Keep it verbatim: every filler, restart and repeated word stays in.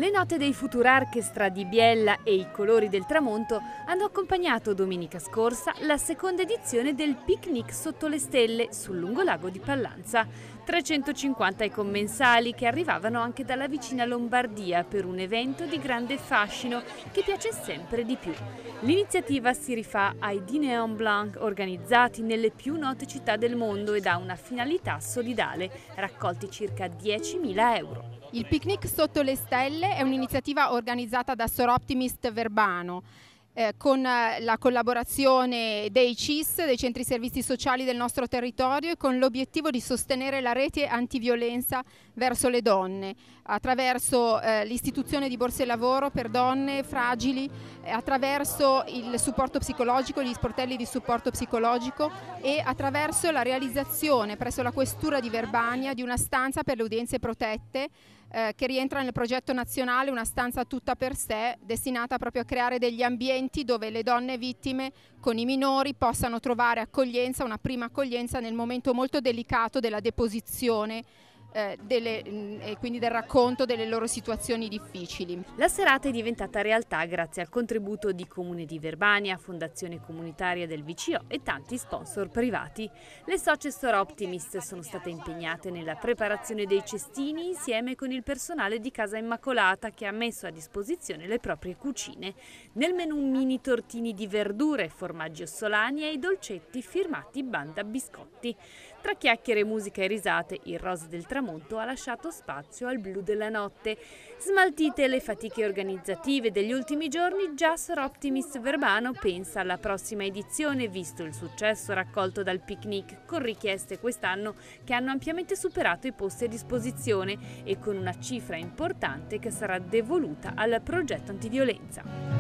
Le note dei Futurarchestra di Biella e i colori del tramonto hanno accompagnato domenica scorsa la seconda edizione del Picnic sotto le stelle sul lungolago di Pallanza. trecentocinquanta i commensali che arrivavano anche dalla vicina Lombardia per un evento di grande fascino che piace sempre di più. L'iniziativa si rifà ai Dîner en Blanc organizzati nelle più note città del mondo ed ha una finalità solidale, raccolti circa diecimila euro. Il Picnic sotto le stelle è un'iniziativa organizzata da Soroptimist Verbano eh, con la collaborazione dei C I S, dei centri servizi sociali del nostro territorio, e con l'obiettivo di sostenere la rete antiviolenza verso le donne attraverso eh, l'istituzione di borse lavoro per donne fragili, eh, attraverso il supporto psicologico, gli sportelli di supporto psicologico e attraverso la realizzazione presso la Questura di Verbania di una stanza per le udienze protette eh, che rientra nel progetto nazionale Una stanza tutta per sé, destinata proprio a creare degli ambienti dove le donne vittime con i minori possano trovare accoglienza, una prima accoglienza nel momento molto delicato della deposizione Eh, delle, e quindi del racconto delle loro situazioni difficili. La serata è diventata realtà grazie al contributo di Comune di Verbania, Fondazione Comunitaria del V C O e tanti sponsor privati. Le socie Soroptimist sono state impegnate nella preparazione dei cestini insieme con il personale di Casa Immacolata che ha messo a disposizione le proprie cucine. Nel menù mini tortini di verdure, formaggi ossolani e i dolcetti firmati Banda Biscotti. Tra chiacchiere, musica e risate, il rosa del tramonto ha lasciato spazio al blu della notte. Smaltite le fatiche organizzative degli ultimi giorni, già Soroptimist Verbano pensa alla prossima edizione, visto il successo raccolto dal picnic, con richieste quest'anno che hanno ampiamente superato i posti a disposizione e con una cifra importante che sarà devoluta al progetto antiviolenza.